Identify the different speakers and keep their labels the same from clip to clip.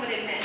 Speaker 1: what it meant.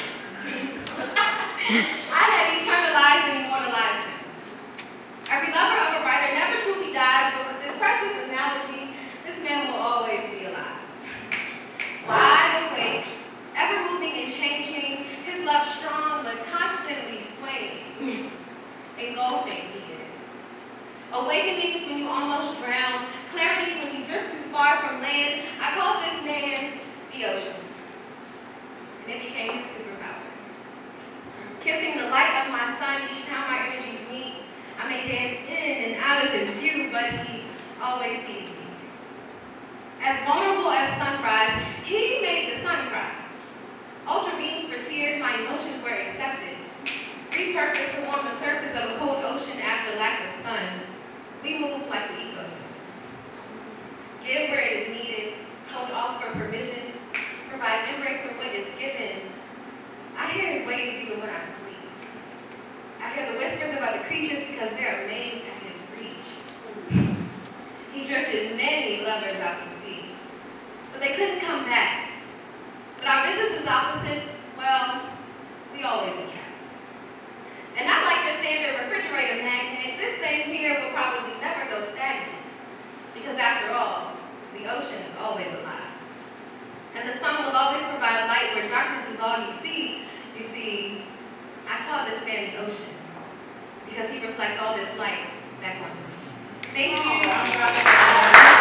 Speaker 1: I had eternalized and immortalized him. Every lover of a writer never truly dies, but with this precious analogy, this man will always be alive. Wide awake, ever moving and changing, his love strong but constantly swaying. Engulfing he is. Awakenings when you almost drown, clarity when you drift too far from land. I called this man the ocean, and it became his superpower. Kissing the light of my sun each time our energies meet. I may dance in and out of his view, but he always sees me. As vulnerable as sunrise, he made the sun cry. Ultra beams for tears, my emotions were accepted. Repurposed to warm the surface of a cold ocean after lack of sun. We move like the ecosystem. Give where it is needed, hold off for provision, provide embrace for what is given. I hear his waves even when I sleep. I hear the whispers of other creatures because they're amazed at his reach. He drifted many lovers out to sea, but they couldn't come back. But our visits as opposites, well, we always attract. And not like your standard refrigerator magnet, this thing here will probably never go stagnant. Because after all, the ocean is always alive. And the sun will always provide light where darkness is all you see. You see, I call this man the ocean because he reflects all this light back onto me. Thank you.